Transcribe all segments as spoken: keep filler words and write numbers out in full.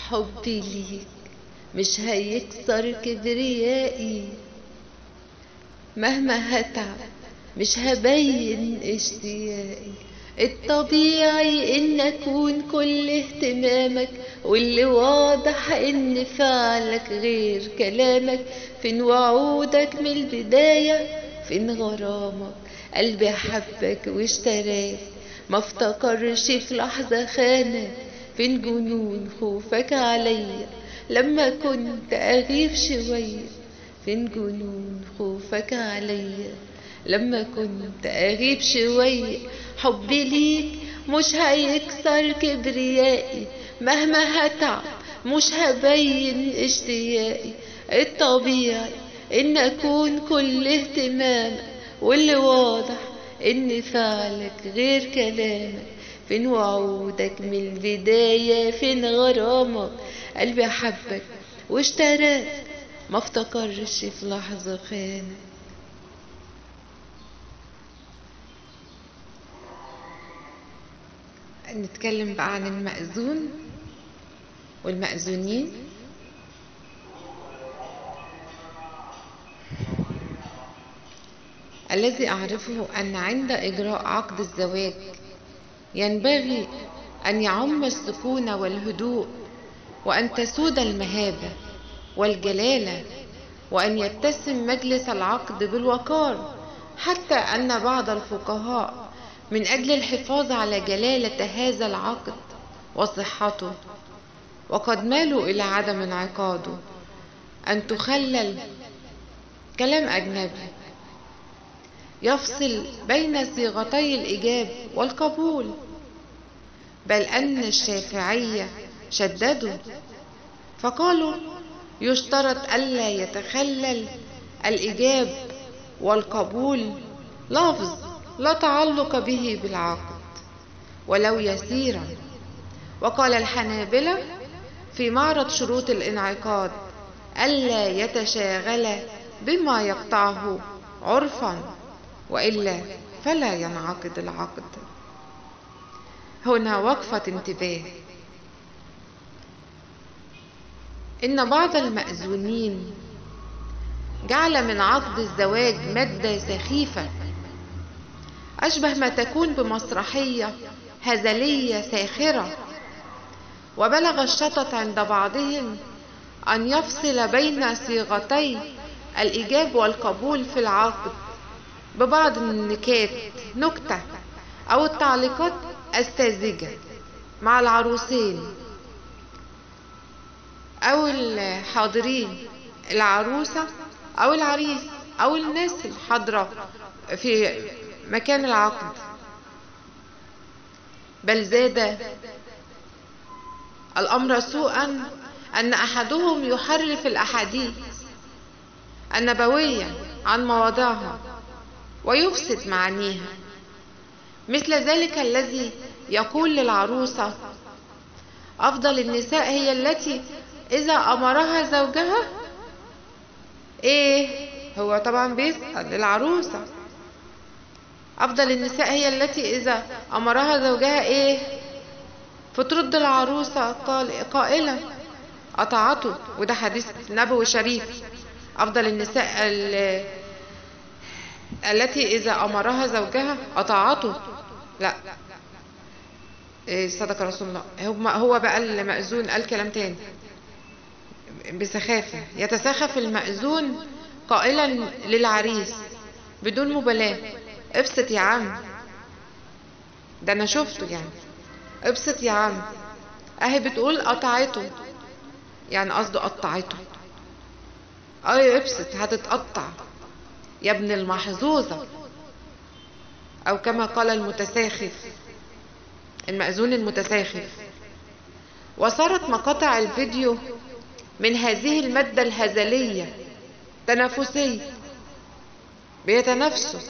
حبي ليك مش هيكسر كبريائي، مهما هتعب مش هبين اشتياقي. الطبيعي ان اكون كل اهتمامك، واللي واضح ان فعلك غير كلامك. فين وعودك من البداية، فين غرامك؟ قلبي حبك واشتراك، ما افتكرش في لحظة خانك. فين جنون خوفك عليا لما كنت اغيب شوية؟ فين جنون خوفك عليا لما كنت اغيب شوية؟ حبي ليك مش هيكسر كبريائي، مهما هتعب مش هبين اشتياقي. الطبيعي ان اكون كل اهتمامك، واللي واضح ان فعلك غير كلامك. فين وعودك من البداية، فين غرامك؟ قلبي حبك واشتراك، ما افتكرش في لحظة خانك. نتكلم بقى عن المأذون والمأذونين. الذي أعرفه أن عند إجراء عقد الزواج ينبغي أن يعم السكون والهدوء، وأن تسود المهابة والجلالة، وأن يتسم مجلس العقد بالوقار، حتى أن بعض الفقهاء من أجل الحفاظ على جلالة هذا العقد وصحته، وقد مالوا إلى عدم انعقاده، أن تخلل كلام أجنبي يفصل بين صيغتي الإيجاب والقبول. بل أن الشافعية شددوا فقالوا يشترط ألا يتخلل الإيجاب والقبول لفظ لا تعلق به بالعقد ولو يسيرا. وقال الحنابلة في معرض شروط الانعقاد ألا يتشاغل بما يقطعه عرفا، وإلا فلا ينعقد العقد. هنا وقفة انتباه. إن بعض المأذونين جعل من عقد الزواج مادة سخيفة أشبه ما تكون بمسرحية هزلية ساخرة، وبلغ الشطط عند بعضهم أن يفصل بين صيغتي الإيجاب والقبول في العقد ببعض النكات نكتة أو التعليقات الساذجة مع العروسين أو الحاضرين، العروسة أو العريس أو الناس الحاضرة في مكان العقد. بل زاد الأمر سوءا أن أحدهم يحرف الأحاديث النبوية عن مواضعها ويفسد معانيها، مثل ذلك الذي يقول للعروسة أفضل النساء هي التي إذا أمرها زوجها إيه، هو طبعا بيسأل للعروسة أفضل النساء هي التي إذا أمرها زوجها إيه، فترد العروسة قائلة أطاعته. وده حديث نبوي شريف. أفضل النساء التي إذا أمرها زوجها أطاعته. لا، صدق رسول الله. هو بقى المأذون قال كلام تاني بسخافة. يتسخف المأذون قائلا للعريس بدون مبالاة ابسط يا عم، ده أنا شفته يعني، ابسط يا عم. اهي بتقول قطعته، يعني قصده قطعته. اي ابسط هتتقطع يا ابن المحظوظة، او كما قال المتساخف، المأذون المتساخف. وصارت مقاطع الفيديو من هذه المادة الهزلية تنافسية، بيتنافسوا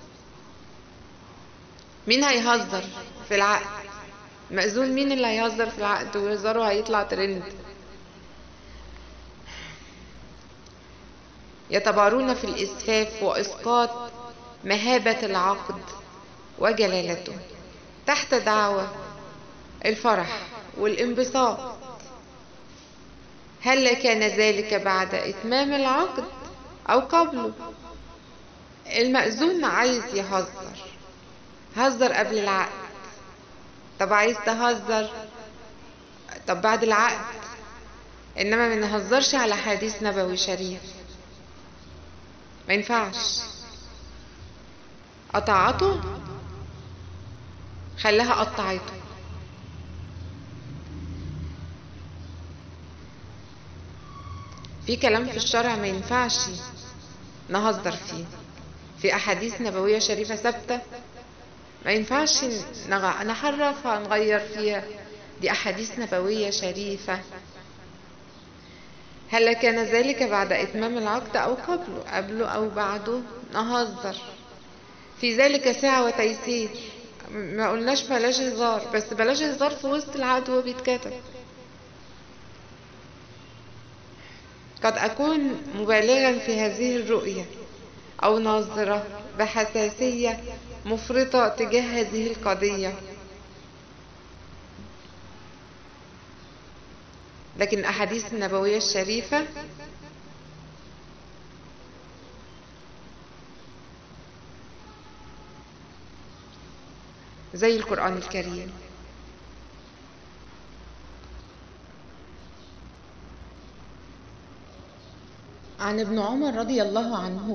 مين هيهزر في العقد. مأذون مين اللي هيهزر في العقد ويهزره هيطلع ترند. يتبارون في الإسفاف وإسقاط مهابة العقد وجلالته تحت دعوة الفرح والانبساط. هل كان ذلك بعد إتمام العقد أو قبله؟ المأذون عايز يهزر، هزر قبل العقد. طب عايز تهزر، طب بعد العقد. إنما ما نهزرش على حديث نبوي شريف، ما ينفعش. قطعته، خلاها قطعته. في كلام في الشرع ما ينفعش نهزر فيه، في أحاديث نبوية شريفة ثابتة ما ينفعش نحرفها نغير فيها، دي أحاديث نبوية شريفة. هل كان ذلك بعد إتمام العقد أو قبله؟ قبله أو بعده نهزر، في ذلك سعة وتيسير. ما قلناش بلاش هزار، بس بلاش هزار في وسط العقد وهو بيتكتب. قد أكون مبالغا في هذه الرؤية أو ناظرة بحساسية مفرطة تجاه هذه القضية، لكن الأحاديث النبوية الشريفة زي القرآن الكريم. عن ابن عمر رضي الله عنه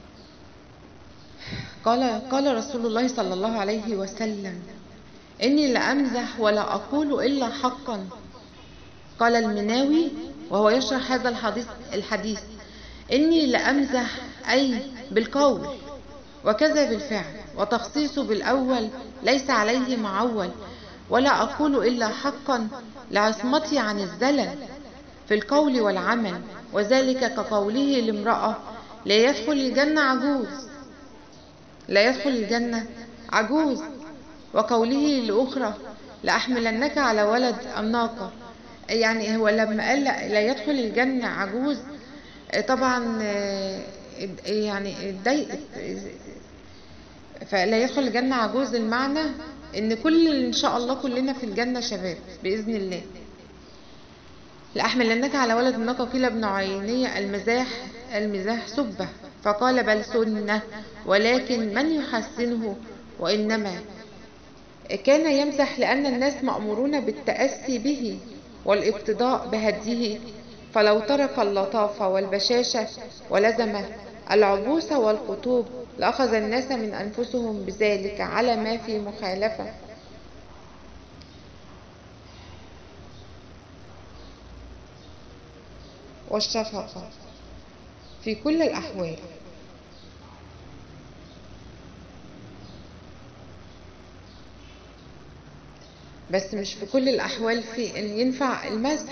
قال قال رسول الله صلى الله عليه وسلم: إني لأمزح ولا أقول إلا حقا. قال المناوي وهو يشرح هذا الحديث الحديث إني لأمزح أي بالقول، وكذا بالفعل، وتخصيص بالأول ليس عليه معول. ولا أقول إلا حقا لعصمتي عن الزلل في القول والعمل، وذلك كقوله لامرأة: لا يدخل الجنة عجوز، لا يدخل الجنة عجوز، وقوله لأخرى: لأحملنك على ولد أم ناقة. يعني هو لما قال لا يدخل الجنة عجوز، طبعا يعني اتضايقت، فلا يدخل الجنة عجوز المعنى ان كل ان شاء الله كلنا في الجنة شباب بإذن الله. لأحملنك على ولد أم ناقة. قيل ابن عيينية: المزاح المزاح سبة، فقال: بل سنة، ولكن من يحسنه، وإنما كان يمزح لأن الناس مأمورون بالتأسي به والاقتداء بهديه، فلو ترك اللطافة والبشاشة ولزم العبوس والقطوب لأخذ الناس من أنفسهم بذلك على ما في مخالفة. والشفقة في كل الأحوال. بس مش في كل الأحوال في إن ينفع المزح.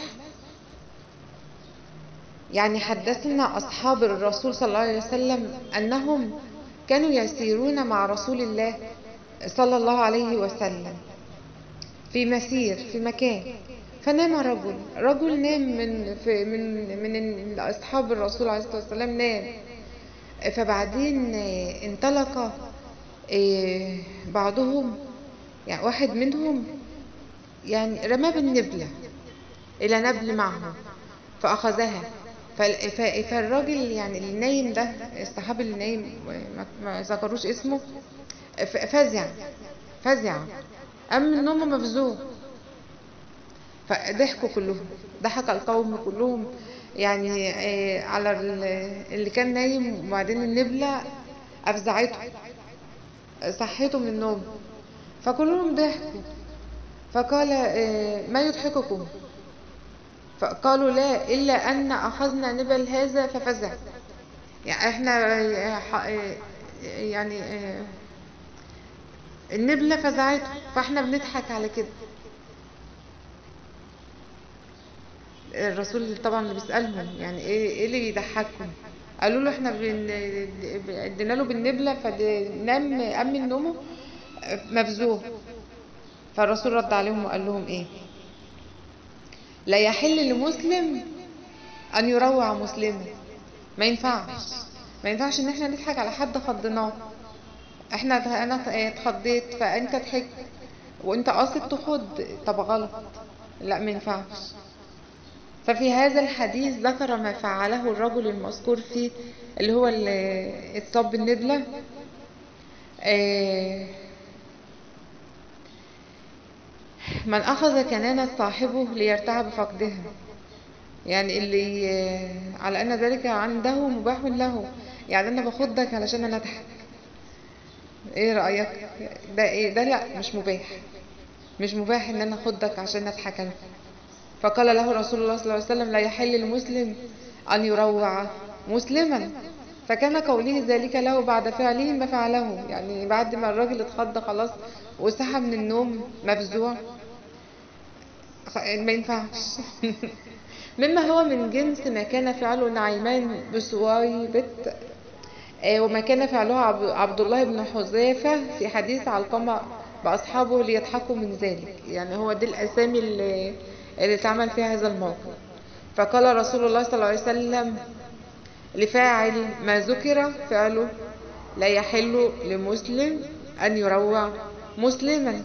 يعني حدثنا أصحاب الرسول صلى الله عليه وسلم أنهم كانوا يسيرون مع رسول الله صلى الله عليه وسلم في مسير في مكان، فنام رجل رجل نام من في من من أصحاب الرسول عليه الصلاة والسلام، نام. فبعدين انطلق بعضهم، يعني واحد منهم يعني رماه بالنبلة إلى نبل معه فأخذها. فالراجل يعني اللي نايم ده، الصحابي اللي نايم ما ذكروش اسمه، فزع فزع قام من نومه مفزوع، فضحكوا كلهم، ضحك القوم كلهم يعني على اللي كان نايم، وبعدين النبلة أفزعته صحيته من النوم، فكلهم ضحكوا. فقال: ما يضحككم؟ فقالوا: لا إلا أن أخذنا نبل هذا ففزع. يعني احنا يعني النبلة فزعته فاحنا بنضحك على كده. الرسول طبعا اللي بيسألهم يعني ايه ايه اللي بيضحككم؟ قالوا له: احنا ادينا له بالنبلة فنام قام من نومه مفزوع. فالرسول رد عليهم وقال لهم ايه: لا يحل لمسلم ان يروع مسلما. ما ينفعش ما ينفعش ان احنا نضحك على حد خضناه. احنا انا اتخضيت فانت ضحكت وانت قاصد تخض، طب غلط، لا ما ينفعش. ففي هذا الحديث ذكر ما فعله الرجل المذكور فيه اللي هو اللي اتصاب بالندلة. آه، من أخذ كنانة صاحبه ليرتع بفقدها، يعني اللي آه، على أن ذلك عنده مباح له، يعني أنا باخدك علشان أنا أضحك. إيه رأيك؟ ده إيه ده؟ لا، مش مباح، مش مباح إن أنا أخدك عشان أضحك أنا. فقال له رسول الله صلى الله عليه وسلم: لا يحل للمسلم أن يروع مسلما. فكان قوله ذلك له بعد فعله ما فعله، يعني بعد ما الراجل اتخض خلاص وصحى من النوم مفزوع، ما ينفعش. مما هو من جنس ما كان فعله نعيمان بسويبة، آه، وما كان فعله عبد الله بن حذافة في حديث علقمة بأصحابه ليضحكوا من ذلك. يعني هو دي الأسامي اللي, اللي اتعمل فيها هذا الموقف. فقال رسول الله صلى الله عليه وسلم لفاعل ما ذكر فعله: لا يحل لمسلم أن يروع مسلما.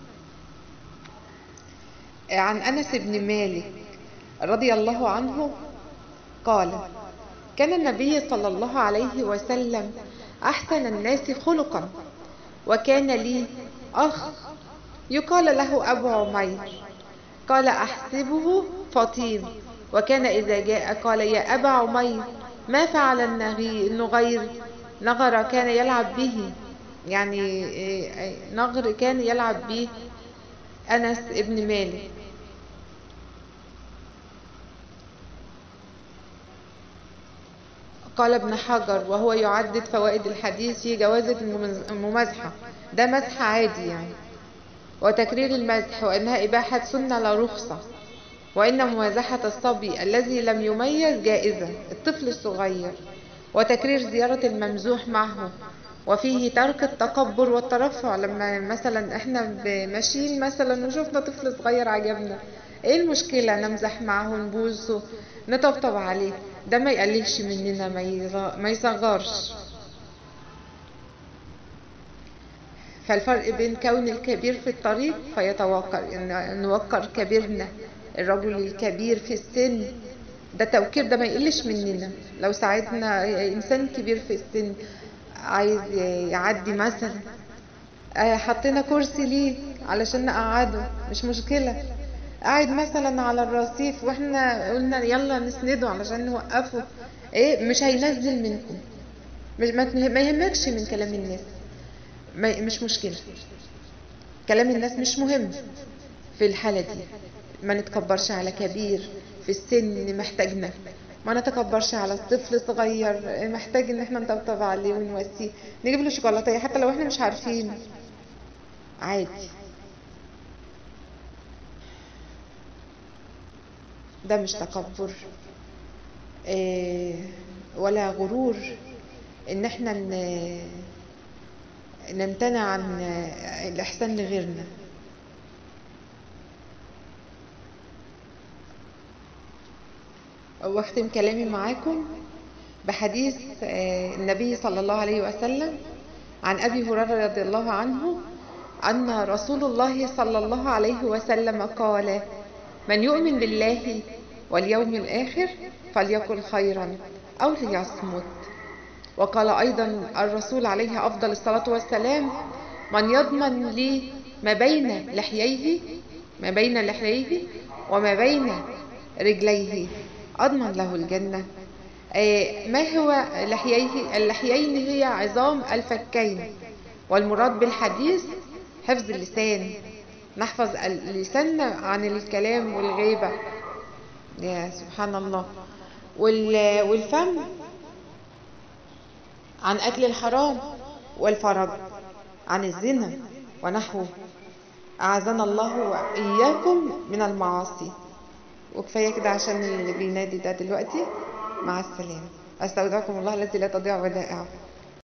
عن أنس بن مالك رضي الله عنه قال: كان النبي صلى الله عليه وسلم أحسن الناس خلقا، وكان لي أخ يقال له أبو عمير، قال أحسبه فطيم، وكان إذا جاء قال: يا أبا عمير، ما فعل النغير؟ نغر كان يلعب به، يعني نغر كان يلعب به أنس ابن مالك. قال ابن حجر وهو يعدد فوائد الحديث في جواز الممازحة، ده مسح عادي يعني، وتكرير المزح، وإنها إباحة سنة لا رخصة، وإن ممازحة الصبي الذي لم يميز جائزة، الطفل الصغير، وتكرير زيارة الممزوح معه، وفيه ترك التكبر والترفع. لما مثلا احنا ماشيين مثلا وشوفنا طفل صغير عجبنا، ايه المشكلة؟ نمزح معه، نبوسه، نطبطب عليه، ده ما يقللش مننا، ما يصغرش. فالفرق بين كون الكبير في الطريق فيتوقر، ان نوقر كبيرنا، الرجل الكبير في السن، ده توقير، ده ما يقلش مننا. لو ساعدنا انسان كبير في السن عايز يعدي مثلا، حطينا كرسي ليه علشان نقعده، مش مشكلة. قاعد مثلا على الرصيف واحنا قلنا يلا نسنده علشان نوقفه، ايه مش هينزل منكم، مش ما يهمكش من كلام الناس، ما مش مشكلة، كلام الناس مش مهم في الحالة دي. ما نتكبرش على كبير في السن محتاجنا، ما نتكبرش على الطفل صغير محتاج ان احنا نطبطب عليه ونواسيه، نجيب له شوكولاته حتى لو احنا مش عارفين، عادي. ده مش تكبر اه ولا غرور ان احنا نمتنع عن الاحسان لغيرنا. واختم كلامي معاكم بحديث النبي صلى الله عليه وسلم عن أبي هريرة رضي الله عنه أن رسول الله صلى الله عليه وسلم قال: من يؤمن بالله واليوم الآخر فليقل خيرا أو ليصمت. وقال أيضا الرسول عليه أفضل الصلاة والسلام: من يضمن لي ما بين لحييه ما بين لحييه وما بين رجليه أضمن له الجنة. ما هو لحييه؟ اللحيين هي عظام الفكين، والمراد بالحديث حفظ اللسان، نحفظ اللسان عن الكلام والغيبة، يا سبحان الله، والفم عن أكل الحرام، والفرج عن الزنا ونحوه. أعاذنا الله وإياكم من المعاصي. وكفاية كده عشان اللي بينادي ده دلوقتي. مع السلامة، أستودعكم الله الذي لا تضيع ودائعه.